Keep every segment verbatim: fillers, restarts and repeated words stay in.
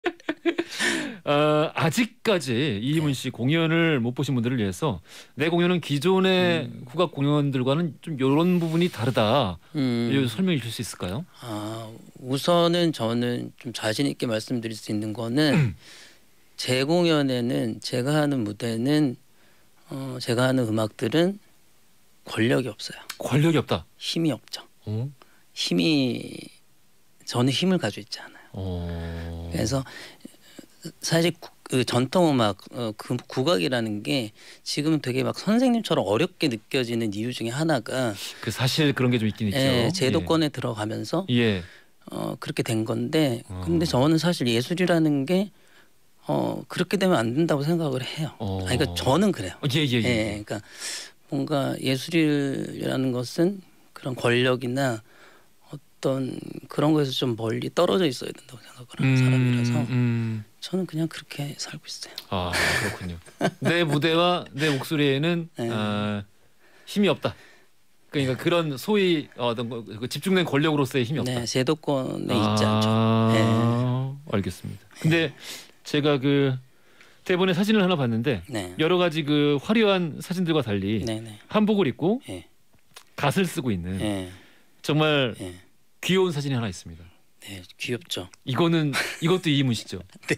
어, 아직까지 이희문 네. 씨 공연을 못 보신 분들을 위해서 내 공연은 기존의 음. 국악 공연들과는 좀 이런 부분이 다르다. 이거 음. 설명해 주실 수 있을까요? 아, 우선은 저는 좀 자신 있게 말씀드릴 수 있는 거는 제 공연에는 제가 하는 무대는 어, 제가 하는 음악들은 권력이 없어요. 권력이 없다. 힘이 없죠. 어? 힘이 저는 힘을 가지고 있지 않아요. 어... 그래서 사실 구- 그 전통 음악 어, 그 국악이라는 게 지금 되게 막 선생님처럼 어렵게 느껴지는 이유 중에 하나가 그 사실 그런 게 좀 있긴 있죠. 예, 제도권에 들어가면서 예. 어, 그렇게 된 건데 어. 근데 저는 사실 예술이라는 게 어, 그렇게 되면 안 된다고 생각을 해요. 어. 아니, 그러니까 저는 그래요. 어, 예, 예, 예. 예, 예. 그러니까 뭔가 예술이라는 것은 그런 권력이나 어떤 그런 거에서 좀 멀리 떨어져 있어야 된다고 생각을 하는 사람이라서 음. 저는 그냥 그렇게 살고 있어요. 아, 그렇군요. 내 무대와 내 목소리에는 네. 아, 힘이 없다. 그러니까 그런 소위 어떤 거- 그 집중된 권력으로서의 힘이 없다. 네, 제도권에 있지 않죠. 네. 아, 알겠습니다. 근데 제가 그 대본에 사진을 하나 봤는데 네. 여러 가지 그 화려한 사진들과 달리 네, 네. 한복을 입고 예. 갓을 쓰고 있는 예. 정말 예. 귀여운 사진이 하나 있습니다. 네, 귀엽죠. 이거는 이것도 이희문 씨죠.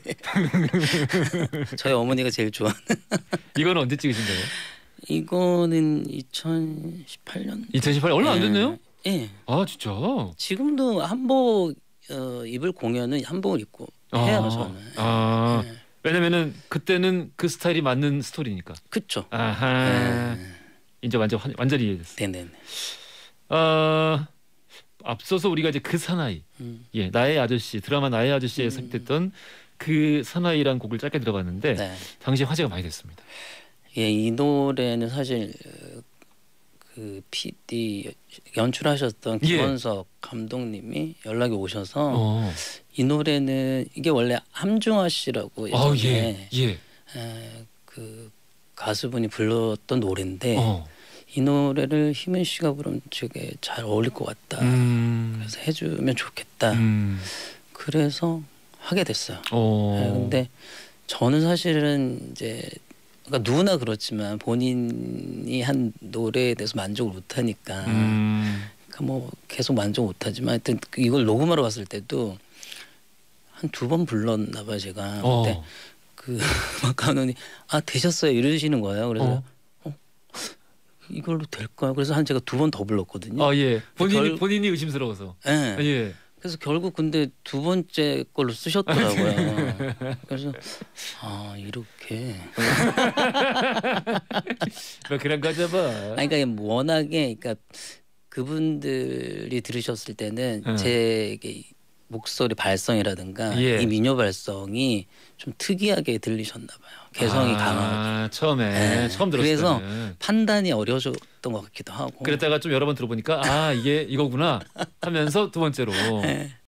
저희 어머니가 제일 좋아하는. 이거는 언제 찍으신 거예요? 이거는 이천십팔 년. 이천십팔 년 얼마 안 됐네요. 예. 아 진짜. 지금도 한복 어, 입을 공연은 한복을 입고 해요, 아, 저는. 아 예. 왜냐면은 그때는 그 스타일이 맞는 스토리니까. 그쵸. 아하. 예. 이제 완전 완- 완전히 이해됐어. 네네네. 아 앞서서 우리가 이제 그 사나이, 음. 예 나의 아저씨 드라마 나의 아저씨에 음. 삽입됐던 그 사나이란 곡을 짧게 들어봤는데 네. 당시 화제가 많이 됐습니다. 예, 이 노래는 사실 어, 그 피디 연출하셨던 예. 김원석 감독님이 연락이 오셔서 어. 이 노래는 이게 원래 함중아 씨라고 아, 예전에 예, 예. 에, 그 가수분이 불렀던 노래인데 어. 이 노래를 희문 씨가 부르면 되게 잘 어울릴 것 같다. 음. 그래서 해주면 좋겠다. 음. 그래서 하게 됐어요. 어. 네, 근데 저는 사실은 이제 그러니까 누구나 그렇지만 본인이 한 노래에 대해서 만족을 못하니까 음. 그러니까 뭐 계속 만족 못하지만 하여튼 이걸 녹음하러 갔을 때도 한 두 번 불렀나 봐요 제가. 어. 근데 그 음악 감독님 아 되셨어요 이러시는 거예요. 그래서 어. 어, 이걸로 될까요? 그래서 한 제가 두 번 더 불렀거든요. 아 예. 본인이 결- 본인이 의심스러워서. 예. 아, 예. 그래서 결국 근데 두 번째 걸로 쓰셨더라고요. 그래서 아 이렇게 뭐 그런 거죠 뭐. 아니 그러니까 워낙에 그러니까 그분들이 들으셨을 때는 응. 제 이게 목소리 발성이라든가 예. 이 민요 발성이 좀 특이하게 들리셨나 봐요. 개성이 아, 강하고. 처음에 네. 처음 들었을 그래서 때는. 판단이 어려워졌던 것 같기도 하고. 그랬다가 좀 여러 번 들어보니까 아 이게 이거구나 하면서 두 번째로 네.